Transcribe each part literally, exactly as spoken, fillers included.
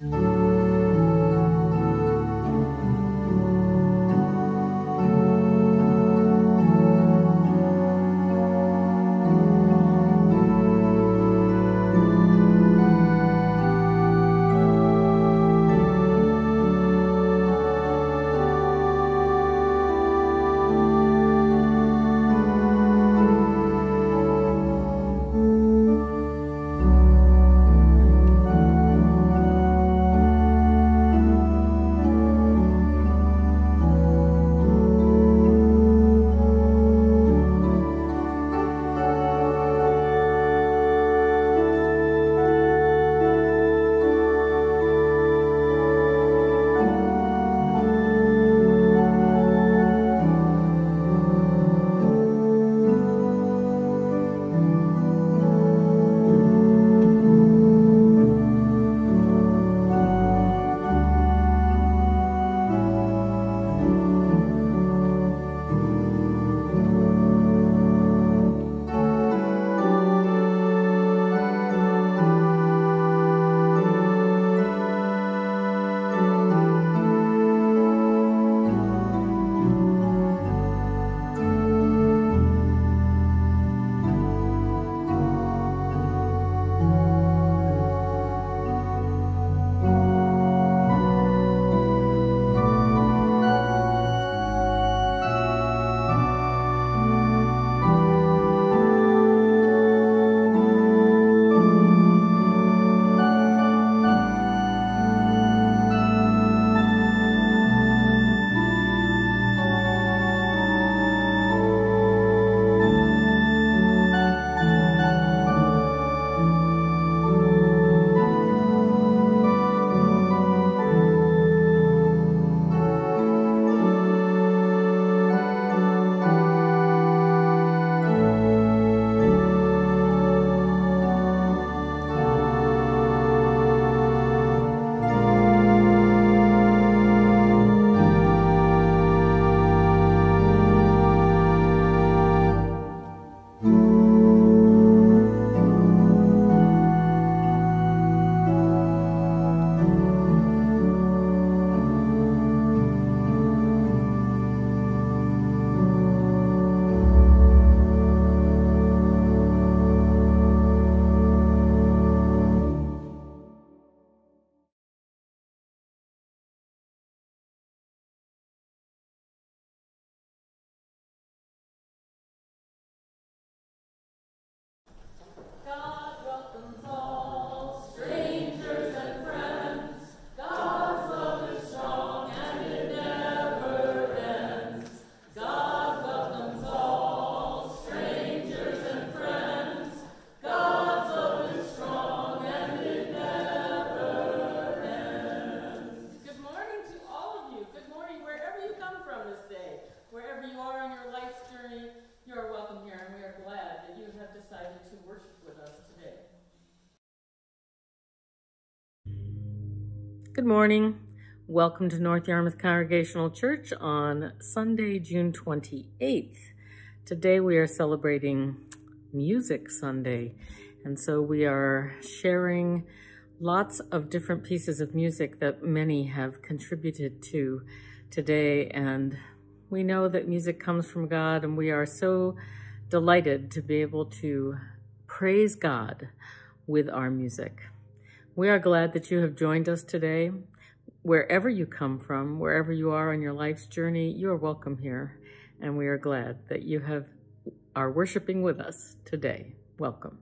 Good morning. Welcome to North Yarmouth Congregational Church on Sunday, June twenty-eighth. Today we are celebrating Music Sunday, and so we are sharing lots of different pieces of music that many have contributed to today, and we know that music comes from God, and we are so delighted to be able to praise God with our music. We are glad that you have joined us today. Wherever you come from, wherever you are on your life's journey, you are welcome here, and we are glad that you have are worshiping with us today. Welcome.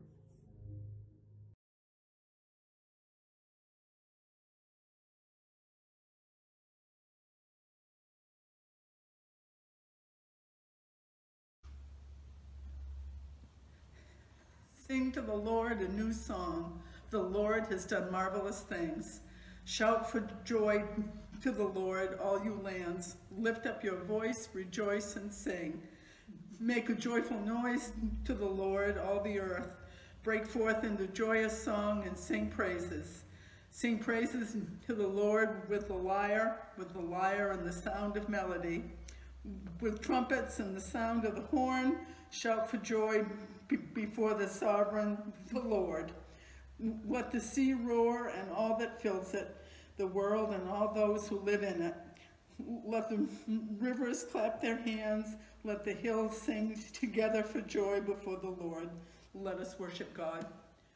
Sing to the Lord a new song. The Lord has done marvelous things. Shout for joy to the Lord, all you lands. Lift up your voice, rejoice and sing. Make a joyful noise to the Lord, all the earth. Break forth into joyous song and sing praises. Sing praises to the Lord with the lyre, with the lyre and the sound of melody. With trumpets and the sound of the horn, shout for joy before the sovereign, the Lord. Let the sea roar and all that fills it. the world and all those who live in it. Let the rivers clap their hands. Let the hills sing together for joy before the Lord. Let us worship God.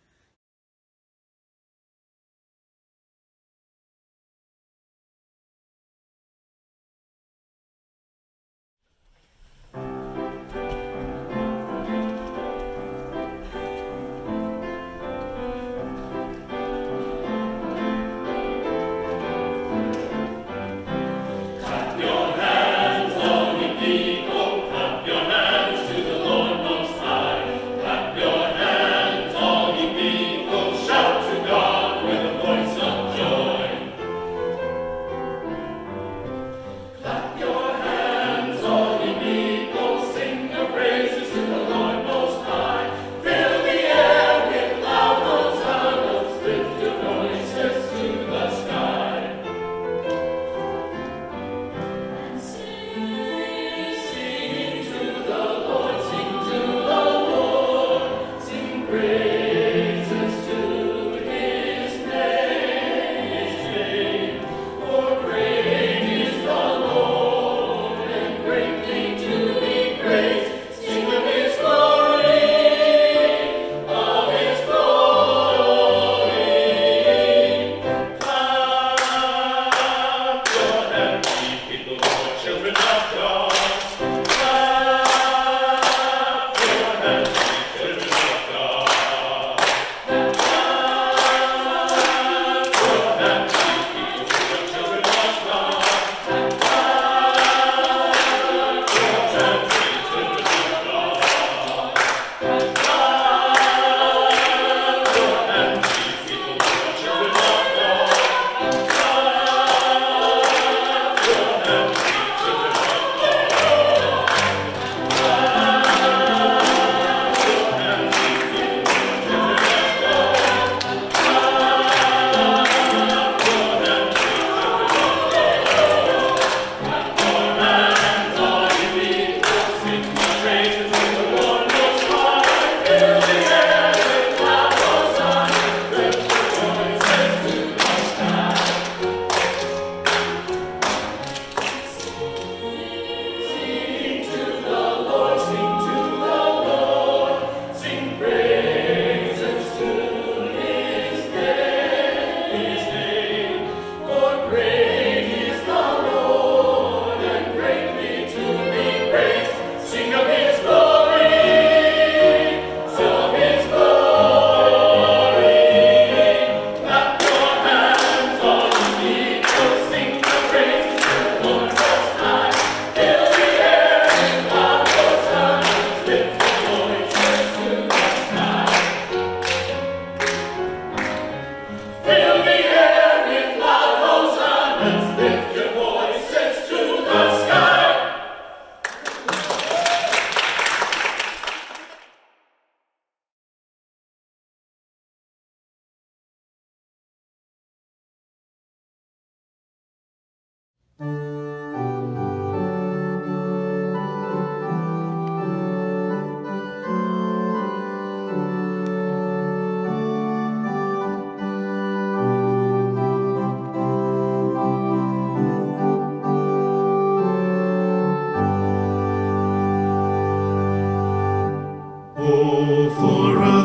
Oh, for a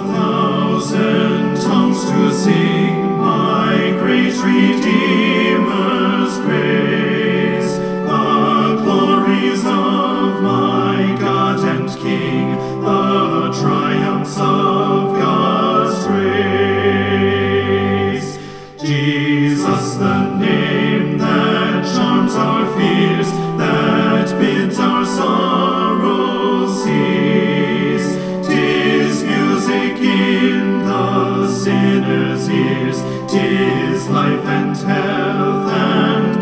thousand tongues to sing my great Redeemer's praise, the glories of my God and King, the triumphs of God's race. Jesus, the name that charms our fears, that bids our sorrows cease. 'Tis music in the sinner's ears, 'tis life and health and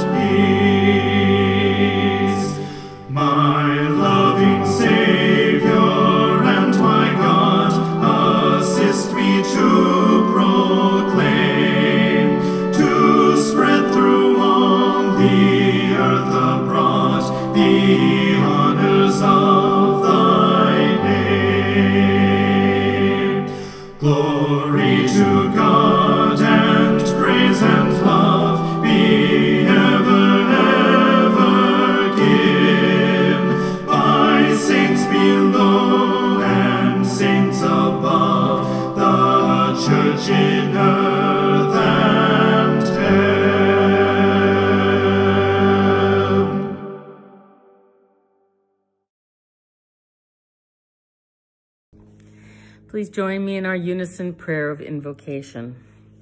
peace. My loving Savior and my God, assist me to proclaim, to spread through all the earth abroad the honors of thy name. Glory to God and praise and love Please join me in our unison prayer of invocation.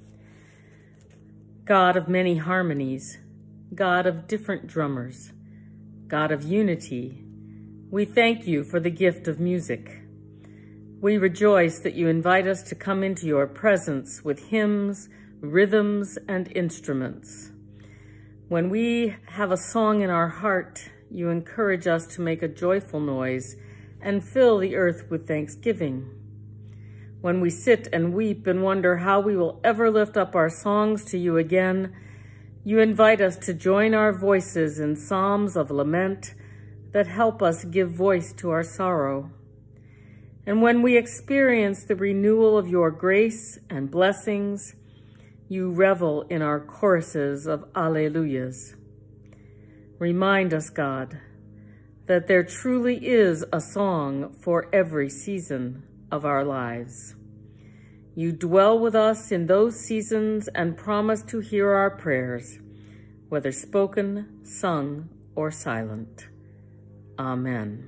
God of many harmonies, God of different drummers, God of unity, we thank you for the gift of music. We rejoice that you invite us to come into your presence with hymns, rhythms, and instruments. When we have a song in our heart, you encourage us to make a joyful noise and fill the earth with thanksgiving. When we sit and weep and wonder how we will ever lift up our songs to you again, you invite us to join our voices in psalms of lament that help us give voice to our sorrow. And when we experience the renewal of your grace and blessings, you revel in our choruses of Alleluias. Remind us, God, that there truly is a song for every season of our lives. You dwell with us in those seasons and promise to hear our prayers, whether spoken, sung, or silent. Amen.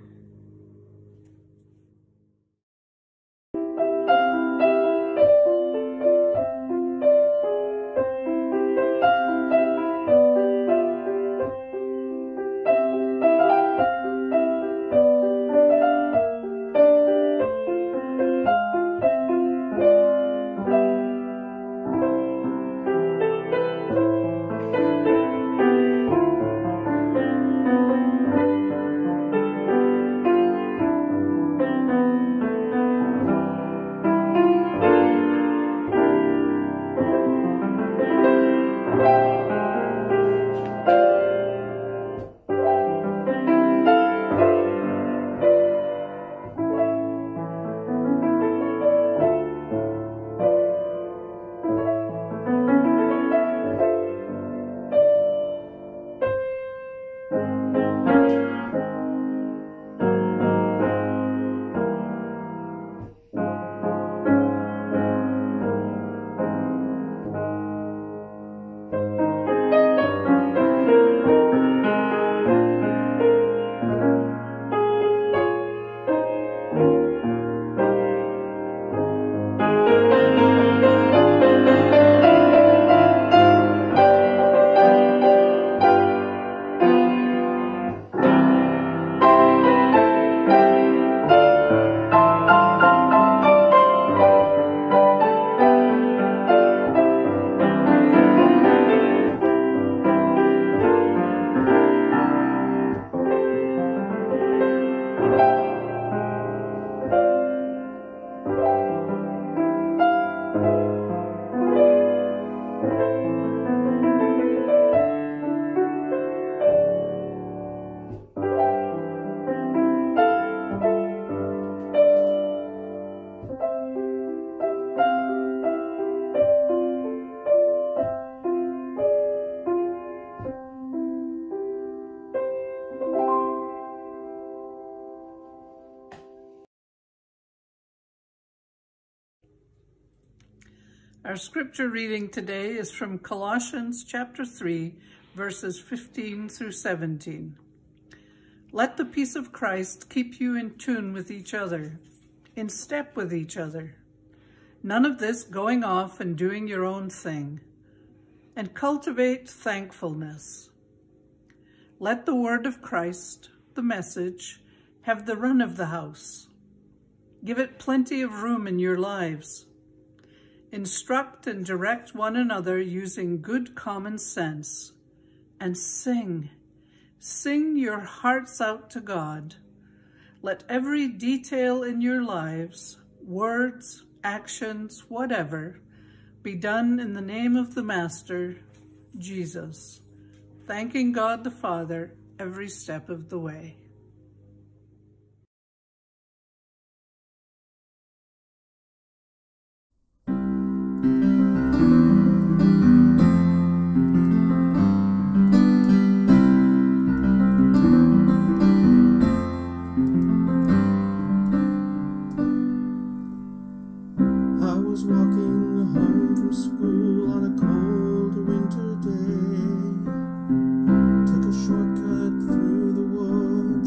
Our scripture reading today is from Colossians chapter three, verses fifteen through seventeen. Let the peace of Christ keep you in tune with each other, in step with each other. None of this going off and doing your own thing, and cultivate thankfulness. Let the word of Christ, the message, have the run of the house. Give it plenty of room in your lives. Instruct and direct one another using good common sense, and sing. Sing your hearts out to God. Let every detail in your lives, words, actions, whatever, be done in the name of the Master, Jesus, thanking God the Father every step of the way. Shortcut through the woods.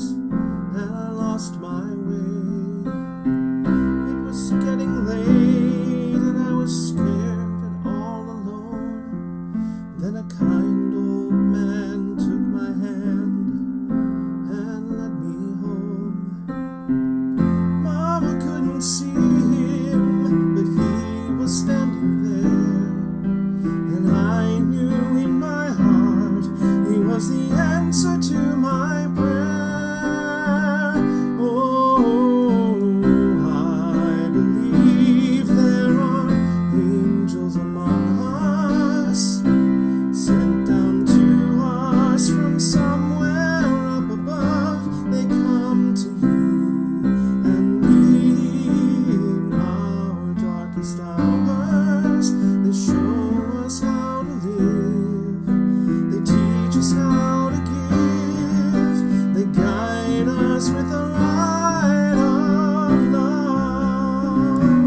us with the light of love.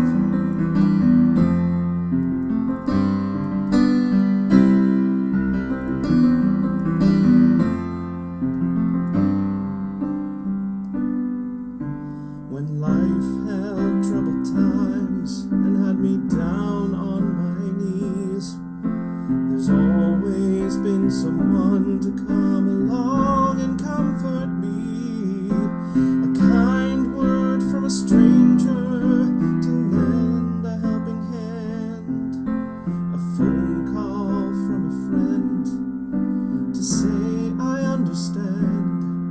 When life held troubled times and had me down on my knees, there's always been someone to come along and comfort me. A kind word from a stranger to lend a helping hand, a phone call from a friend to say I understand.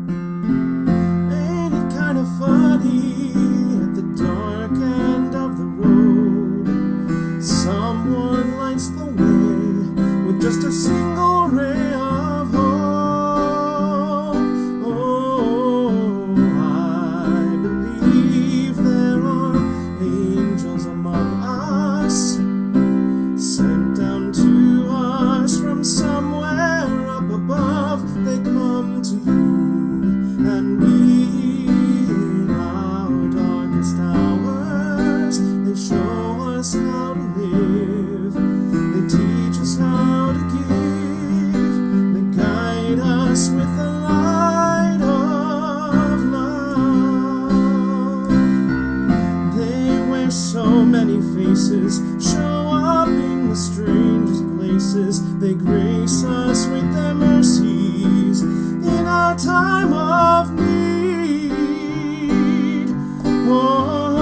Ain't it kind of funny, at the dark end of the road, someone lights the way with just a single ray of hope. Oh, I believe there are angels among us, sent down to us from somewhere up above. They come to you and me in our darkest hours. They show us how to live. They teach us how to give. They guide us with the light of love. They wear so many faces, show up in the strangest places. They grace us with their mercies in our time of need. Oh,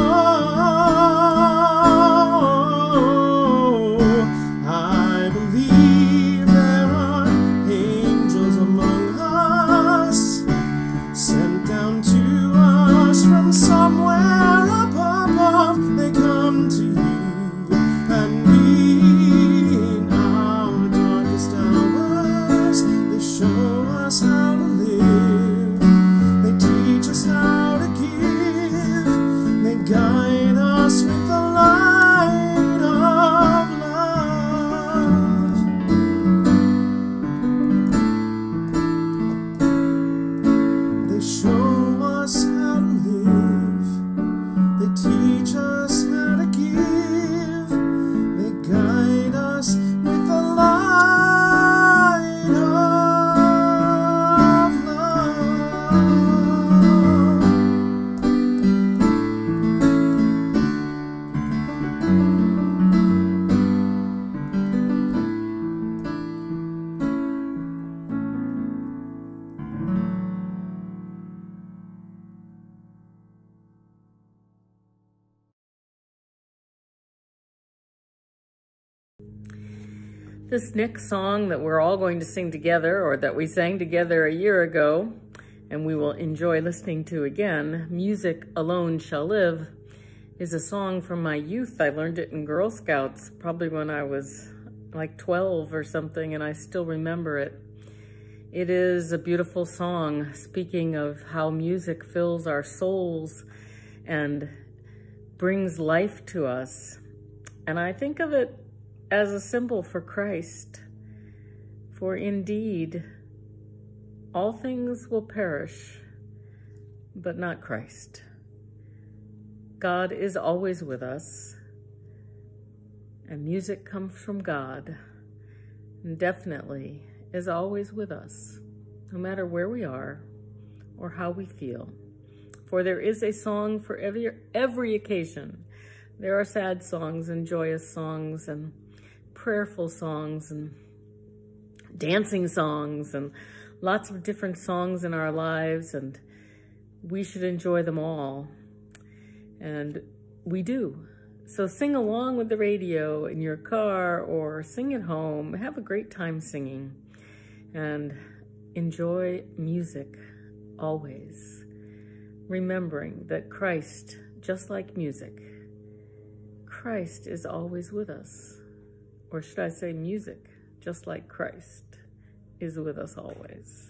I believe there are angels among us, sent down to us from somewhere up above. They come to you and me in our darkest hours. They show us how to live. They teach us how to give. They guide us with the light of love. They show us how to live. They teach us how to give. They guide us with the light of love. This next song that we're all going to sing together, or that we sang together a year ago, and we will enjoy listening to again, Music Alone Shall Live, is a song from my youth. I learned it in Girl Scouts, probably when I was like twelve or something, and I still remember it. It is a beautiful song speaking of how music fills our souls and brings life to us. And I think of it as a symbol for Christ. For indeed, all things will perish, but not Christ. God is always with us, and music comes from God, and definitely is always with us, no matter where we are or how we feel. For there is a song for every, every occasion. There are sad songs and joyous songs and prayerful songs and dancing songs and lots of different songs in our lives, and we should enjoy them all. And we do. So sing along with the radio in your car or sing at home. Have a great time singing and enjoy music always. Remembering that Christ, just like music, Christ is always with us. Or should I say music, just like Christ, is with us always.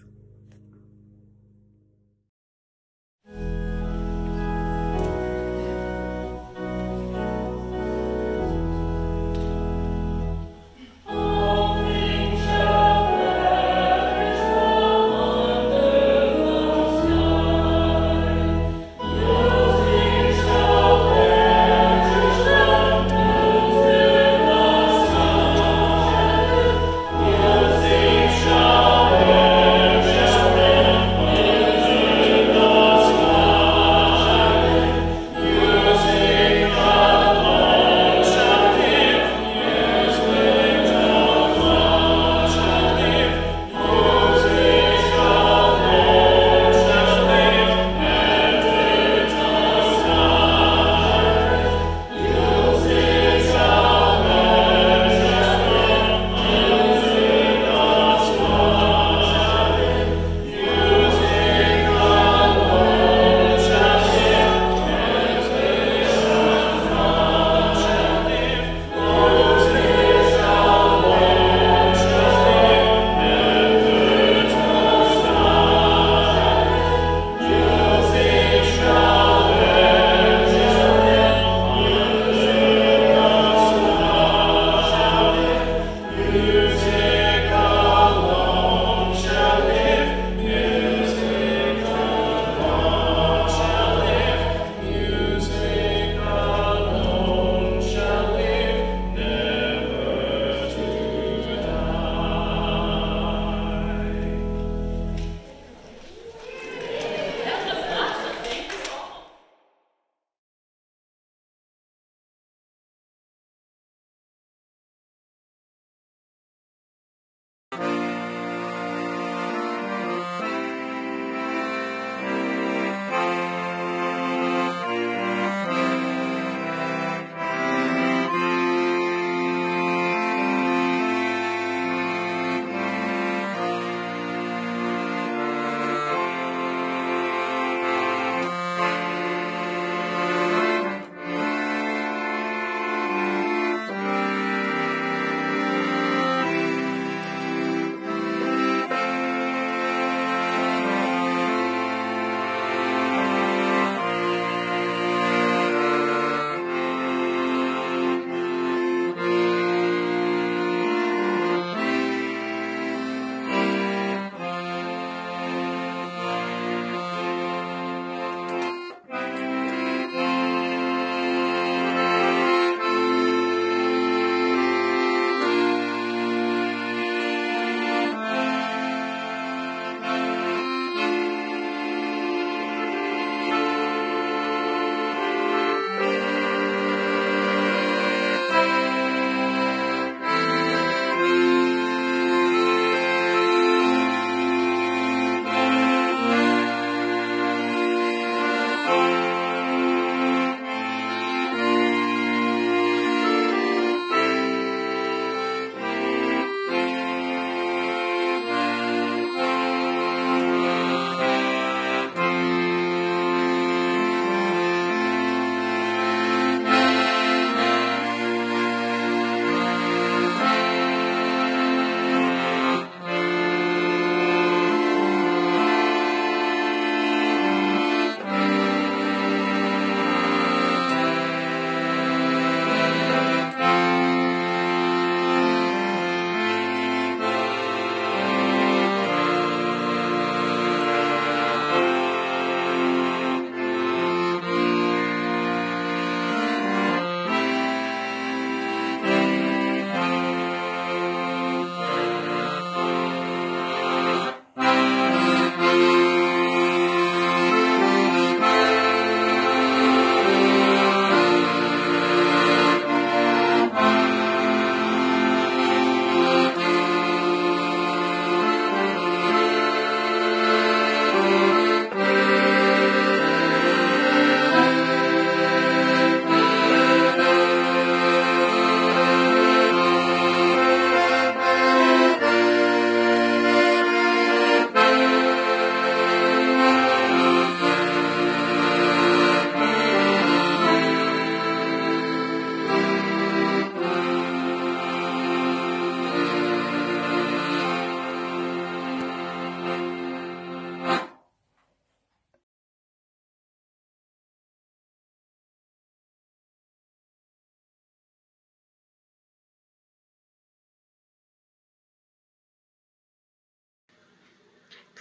All things shall perish from under the sky.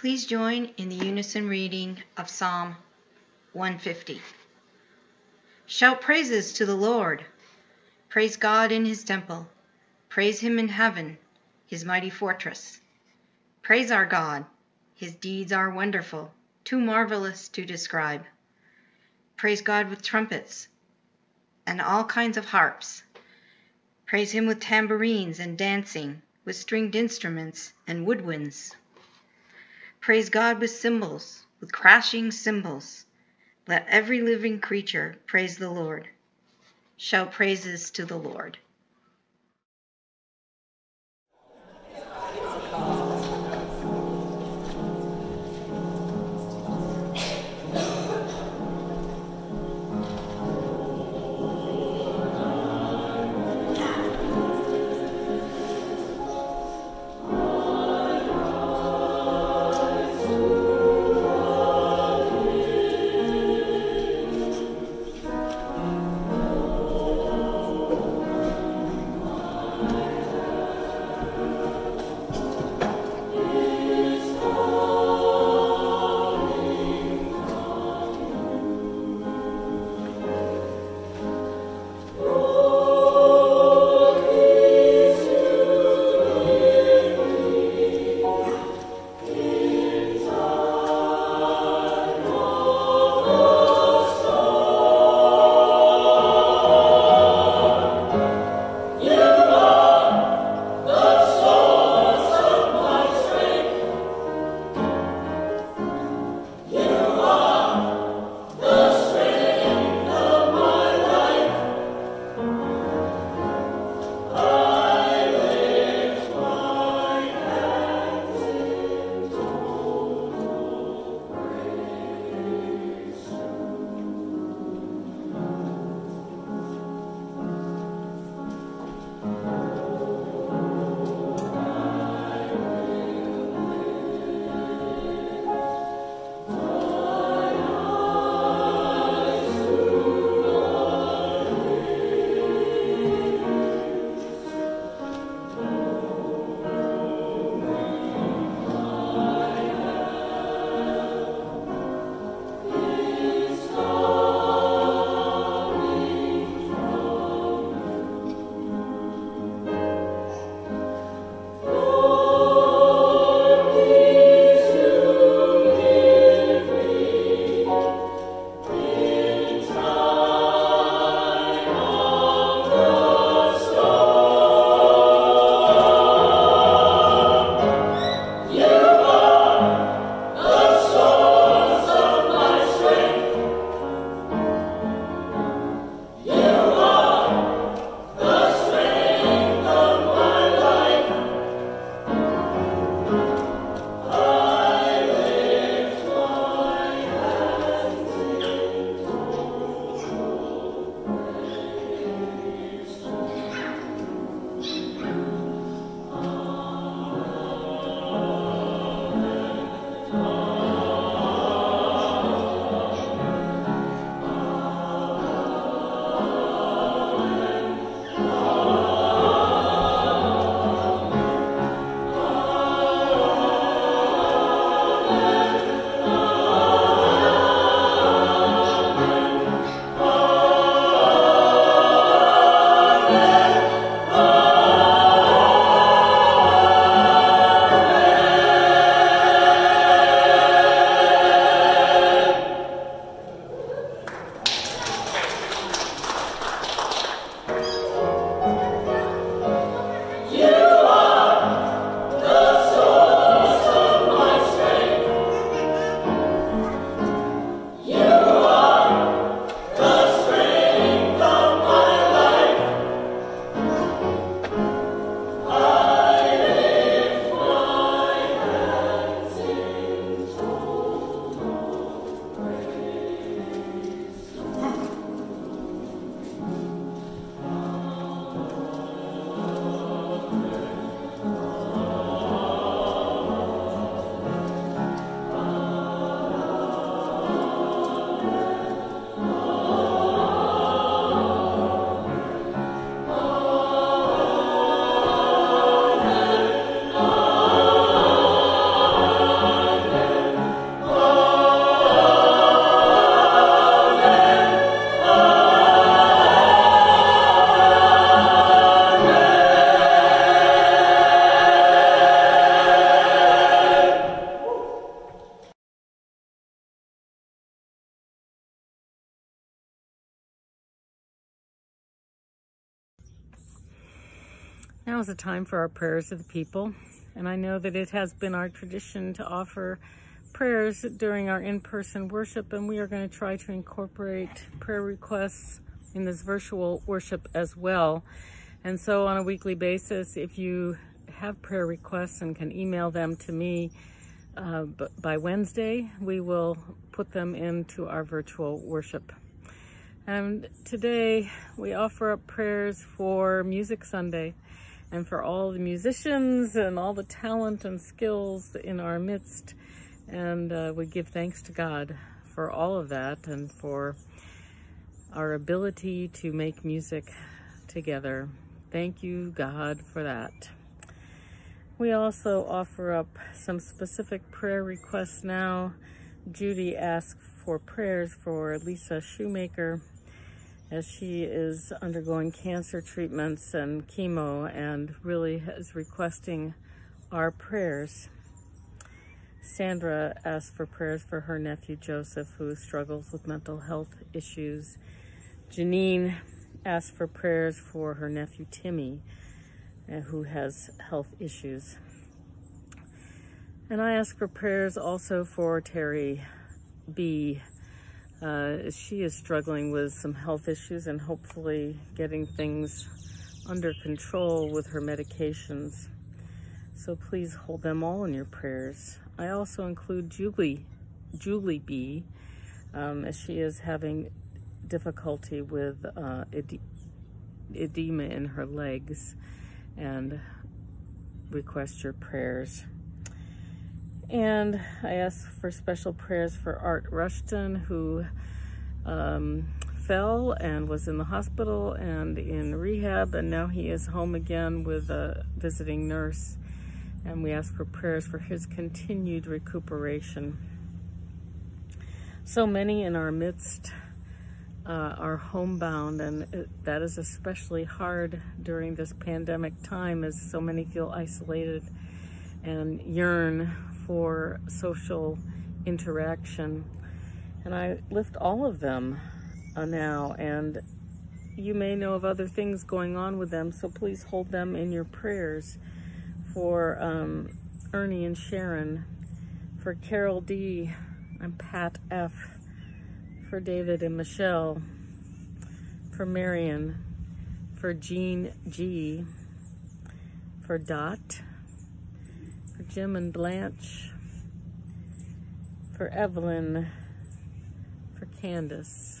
Please join in the unison reading of Psalm one fifty. Shout praises to the Lord. Praise God in his temple. Praise him in heaven, his mighty fortress. Praise our God. His deeds are wonderful, too marvelous to describe. Praise God with trumpets and all kinds of harps. Praise him with tambourines and dancing, with stringed instruments and woodwinds. Praise God with cymbals, with crashing cymbals. Let every living creature praise the Lord. Shout praises to the Lord. Now is the time for our prayers of the people, and I know that it has been our tradition to offer prayers during our in-person worship, and we are going to try to incorporate prayer requests in this virtual worship as well. And so on a weekly basis, if you have prayer requests and can email them to me uh, by Wednesday, we will put them into our virtual worship. And today we offer up prayers for Music Sunday and for all the musicians and all the talent and skills in our midst. And uh, we give thanks to God for all of that and for our ability to make music together. Thank you, God, for that. We also offer up some specific prayer requests now. Judy asked for prayers for Lisa Shoemaker as she is undergoing cancer treatments and chemo, and really is requesting our prayers. Sandra asked for prayers for her nephew Joseph, who struggles with mental health issues. Janine asked for prayers for her nephew Timmy, uh, who has health issues. And I asked for prayers also for Terry B. Uh, she is struggling with some health issues and hopefully getting things under control with her medications. So please hold them all in your prayers. I also include Julie, Julie B, um, as she is having difficulty with uh, ed edema in her legs, and request your prayers. And I ask for special prayers for Art Rushton, who um, fell and was in the hospital and in rehab, and now he is home again with a visiting nurse. And we ask for prayers for his continued recuperation. So many in our midst uh, are homebound, and it, that is especially hard during this pandemic time, as so many feel isolated and yearn for social interaction. And I lift all of them uh, now, and you may know of other things going on with them, so please hold them in your prayers. For um, Ernie and Sharon, for Carol D, and Pat F, for David and Michelle, for Marion, for Jean G, for Dot, for Jim and Blanche, for Evelyn, for Candace,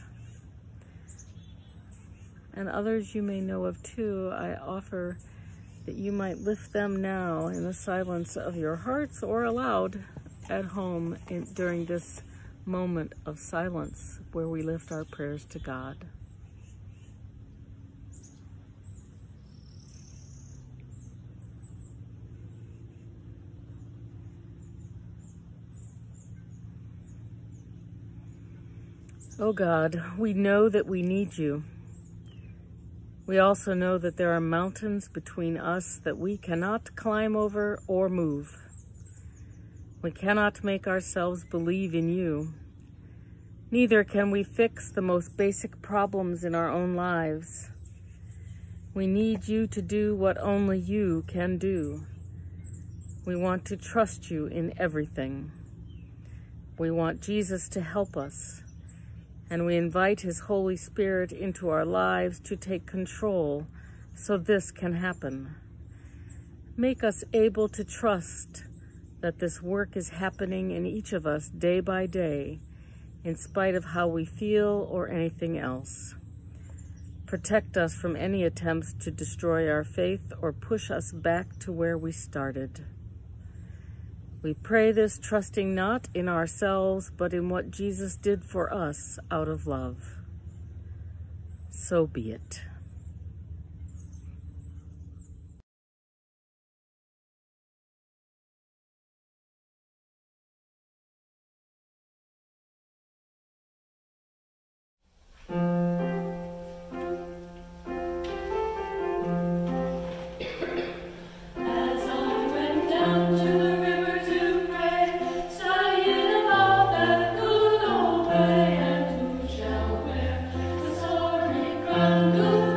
and others you may know of too. I offer that you might lift them now in the silence of your hearts or aloud at home in, during this moment of silence where we lift our prayers to God. Oh God, we know that we need you. We also know that there are mountains between us that we cannot climb over or move. We cannot make ourselves believe in you. Neither can we fix the most basic problems in our own lives. We need you to do what only you can do. We want to trust you in everything. We want Jesus to help us, and we invite his Holy Spirit into our lives to take control so this can happen. Make us able to trust that this work is happening in each of us day by day, in spite of how we feel or anything else. Protect us from any attempts to destroy our faith or push us back to where we started. We pray this trusting not in ourselves, but in what Jesus did for us out of love. So be it. Good.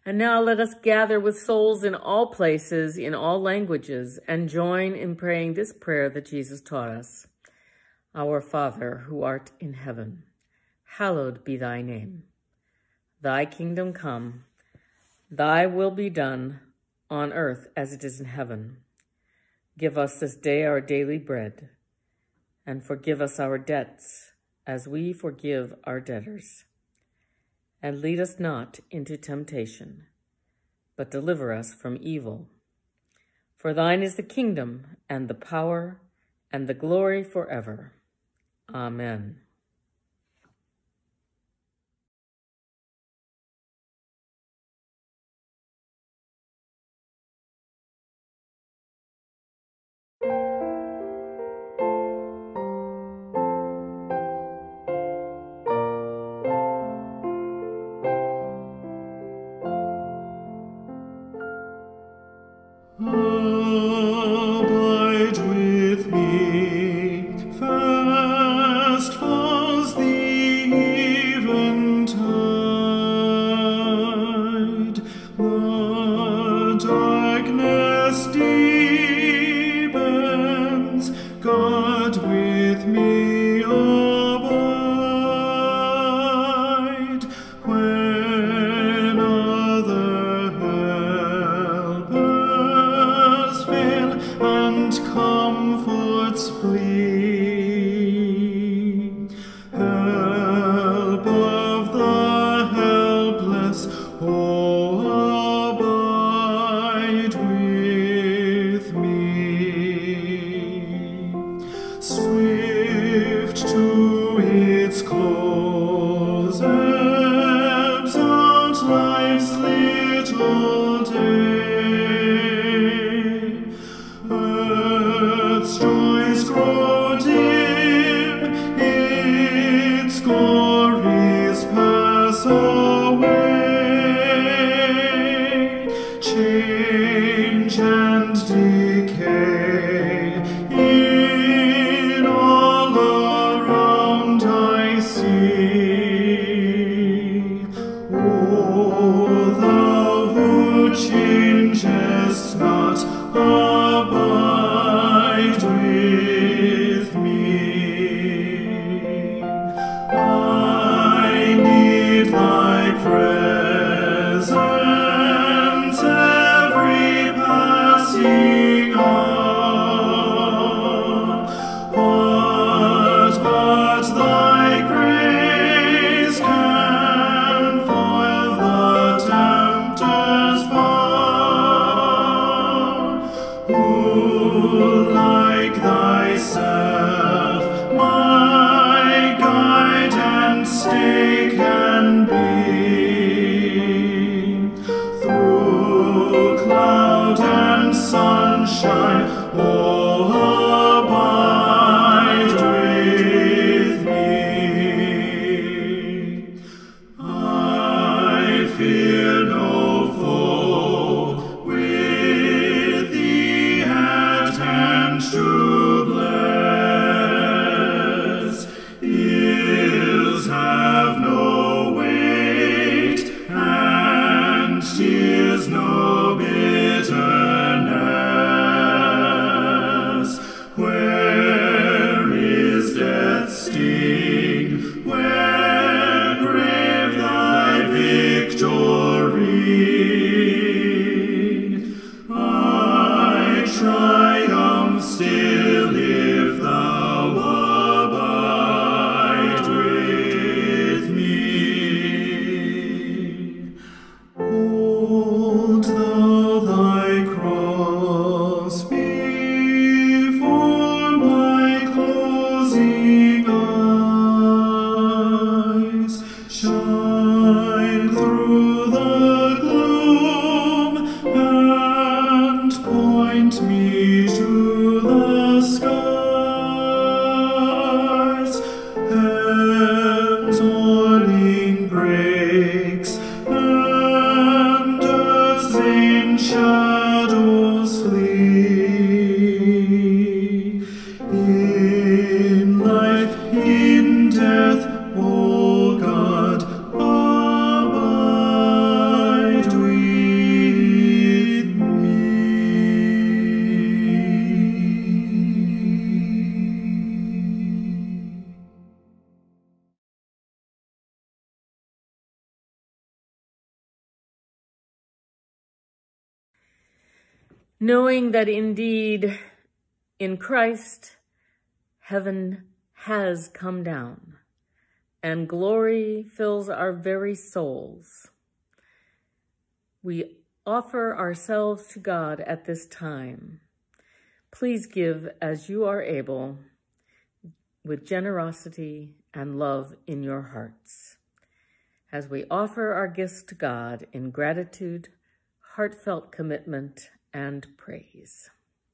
And now let us gather with souls in all places, in all languages, and join in praying this prayer that Jesus taught us. Our Father, who art in heaven, hallowed be thy name. Thy kingdom come, thy will be done on earth as it is in heaven. Give us this day our daily bread, and forgive us our debts as we forgive our debtors. And lead us not into temptation, but deliver us from evil. For thine is the kingdom, and the power, and the glory forever. Amen. Abide with me, fast falls the eventide. The darkness deepens, God with me abide. When other helpers fail and comforts flee, help of the helpless, oh, abide with me. Swift to its close ebbs out life's little day. Earth's joys grow dim, its glories pass away. Change and decay in all around I see. O thou who changest not, abide with me. I need thy presence every passing hour. What but thy grace can foil the tempter's power? Who like thyself my guide and stay can be? Through cloud and sunshine, oh, abide with me. I fear no foe, with thee at hand to bless. Ills have no weight, and tears no bitterness. Where is death's sting? Where, grave, thy victory? I triumph still if thou abide with me. Hold thou thy cross before my closing eyes. Shine through the gloom and point me to the skies. Heaven's morning breaks and earth's vain shadows flee. In life, in death, O God, abide with me. knowing that indeed in Christ, heaven has come down and glory fills our very souls. We offer ourselves to God at this time. Please give as you are able, with generosity and love in your hearts, as we offer our gifts to God in gratitude, heartfelt commitment, and praise.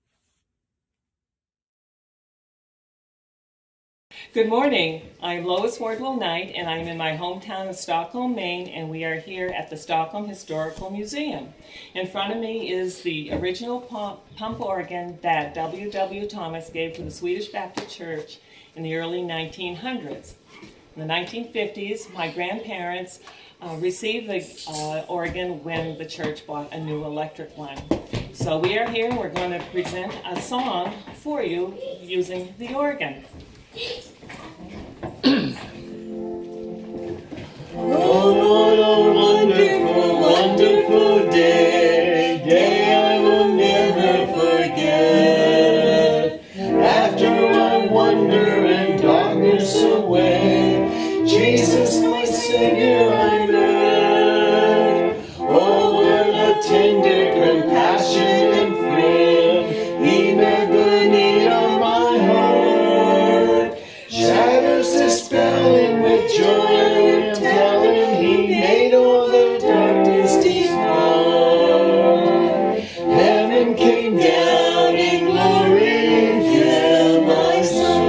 Good morning. I'm Lois Wardwell Knight, and I'm in my hometown of Stockholm, Maine, and we are here at the Stockholm Historical Museum. In front of me is the original pump, pump organ that W W Thomas gave to the Swedish Baptist Church in the early nineteen hundreds. In the nineteen fifties, my grandparents uh, received the uh, organ when the church bought a new electric one. So we are here, and we're going to present a song for you using the organ. Oh, what a wonderful, wonderful day, day I will never forget. After I wander and darkness away, Jesus, my Savior, I met. Oh, what a tender compassion and friend, He met the need of my heart. Shadows dispelling with joy and telling, He made all the darkness depart. Heaven came down in glory and filled my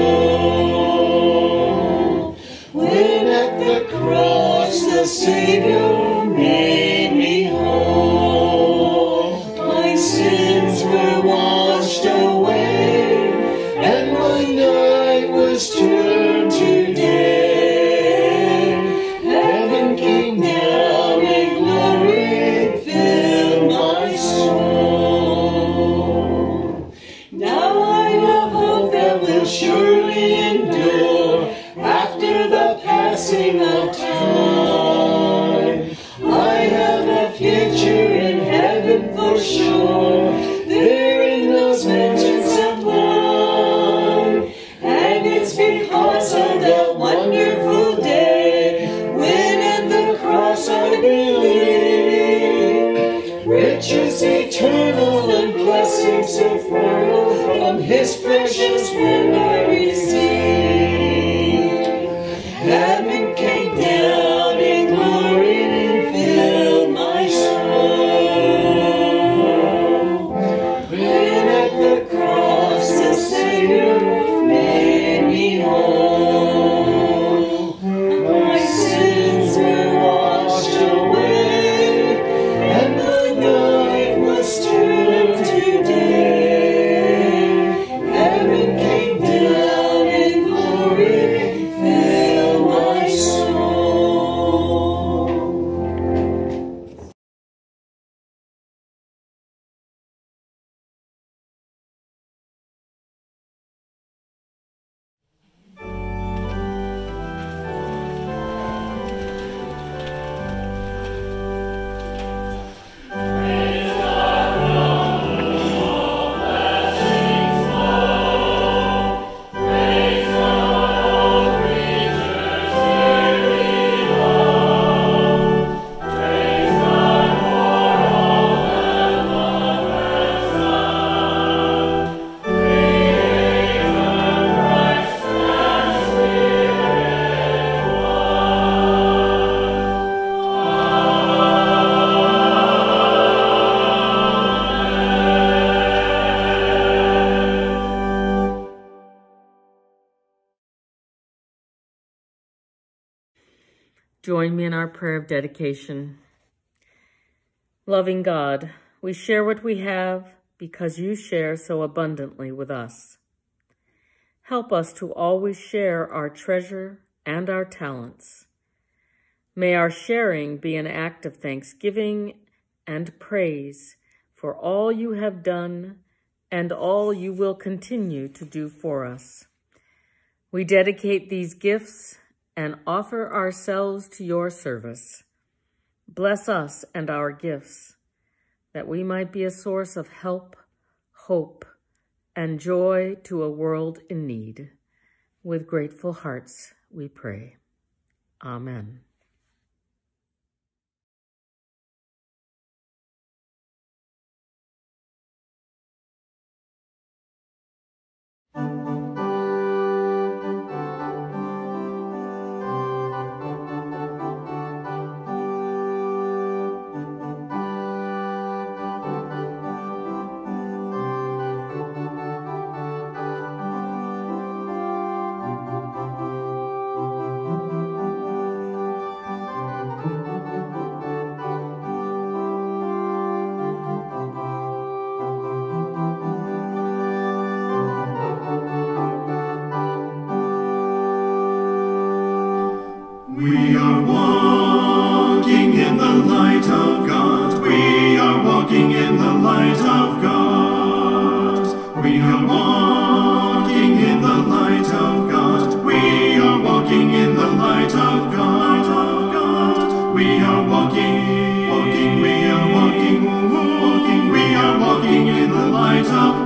soul. When at the cross the Savior made me whole, my sins were washed away, and my night was turned to day. Heaven came down in glory and filled my soul. Now I have hope that will surely endure after the passing of time. I have a future in heaven for sure, there in those mansions sublime. And it's because of that wonderful day when at the cross I believe, riches eternal and blessings infernal from His precious hand I receive. Heaven came down in glory and filled my soul. When at the cross the Savior made me whole, my sins were washed away, and the night was turned to day. Heaven came down in glory and filled my soul. Join me in our prayer of dedication. Loving God, we share what we have because you share so abundantly with us. Help us to always share our treasure and our talents. May our sharing be an act of thanksgiving and praise for all you have done and all you will continue to do for us. We dedicate these gifts and offer ourselves to your service. Bless us and our gifts, that we might be a source of help, hope, and joy to a world in need. With grateful hearts we pray. Amen. We are walking in the light of God. We are walking in the light of God. We are walking in the light of God. We are walking in the light of God. We are walking, walking, we are walking, walking, we are walking in the light of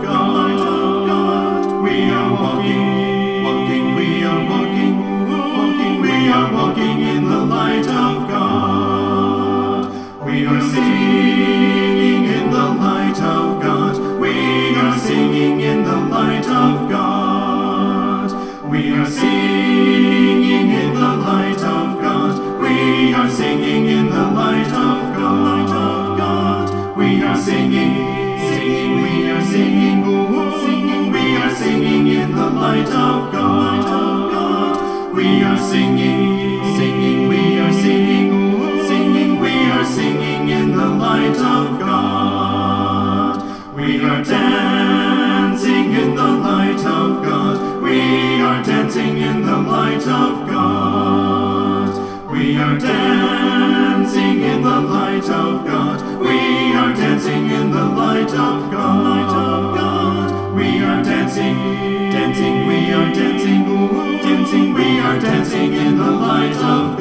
God. We are walking, walking, we are walking, walking, we are walking in the light of God. We are singing in the light of God. We are singing in the light of God. We are singing in the light of God. We are singing in the light of God. We are singing, singing, we are singing, singing, we are singing in the light of God. We are singing, singing, we are singing, singing, we are singing in the light of God. We are dancing in the light of God. We are dancing in the light of God. We are dancing in the light of God. We are dancing in the light of God. We are dancing, dancing, we are dancing, dancing, we are dancing in the light of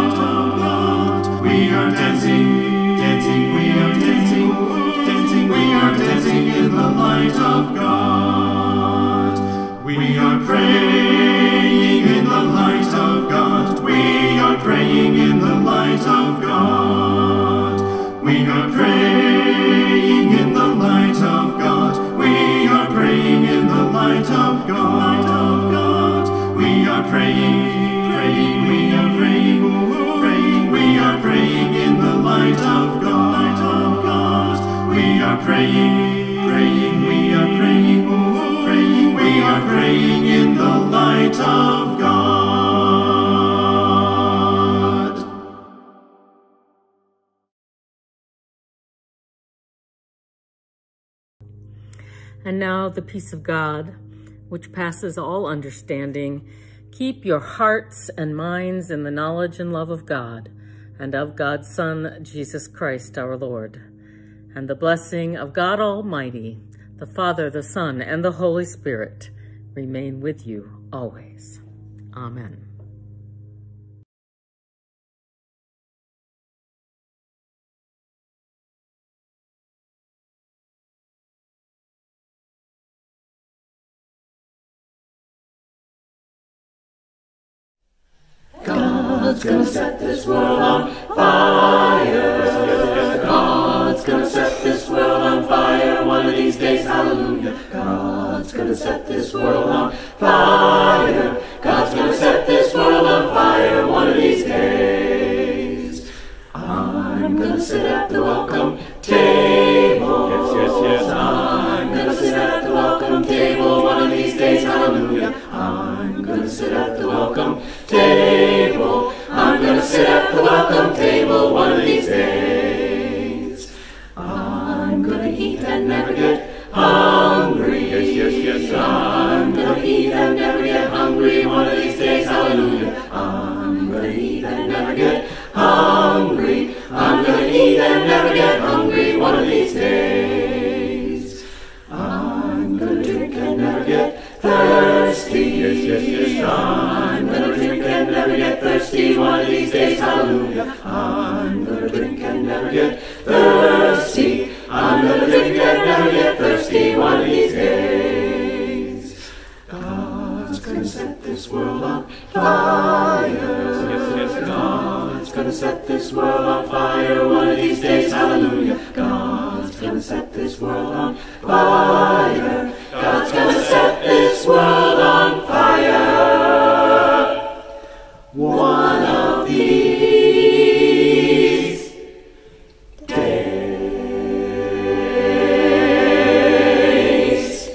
God. We are dancing, dancing, we are dancing, dancing, we are dancing in the light of God. We are praying in the light of God. We are praying in the light of God. We are praying in the light of God. We are praying in the light of God. We are praying, praying, we are praying, praying, we are praying in the light of God. We are praying, praying, we are praying, praying, we are praying in the light of God. And now the peace of God, which passes all understanding, keep your hearts and minds in the knowledge and love of God and of God's Son, Jesus Christ our Lord. And the blessing of God Almighty, the Father, the Son, and the Holy Spirit remain with you always. Amen. God's gonna set this world on fire. God's gonna set this world on fire one of these days, hallelujah. God's gonna set this world on fire. God's gonna set this world on fire one of these days. I'm gonna sit at the welcome table. Yes, yes, yes. I'm gonna sit at the welcome table one of these days, hallelujah. I'm gonna sit at the welcome table. I'm gonna sit at the welcome table one of these days. I'm gonna eat and never get hungry. Yes, yes, yes. I'm gonna eat and never get hungry one of these days, hallelujah. I'm gonna eat and never get hungry. I'm gonna eat and never get hungry one of these days. I'm gonna drink and never get thirsty. Yes, yes, yes. I'm gonna drink and never get thirsty one of these days, hallelujah. I'm gonna drink and never get thirsty. I'm gonna drink and never get thirsty one of these days. God's gonna set this world on fire. Yes, yes, God's gonna set this world on fire one of these days. Hallelujah. God's gonna set this world on fire. God's gonna set this world on fire. One of these days.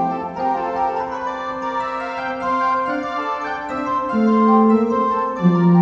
Thank you.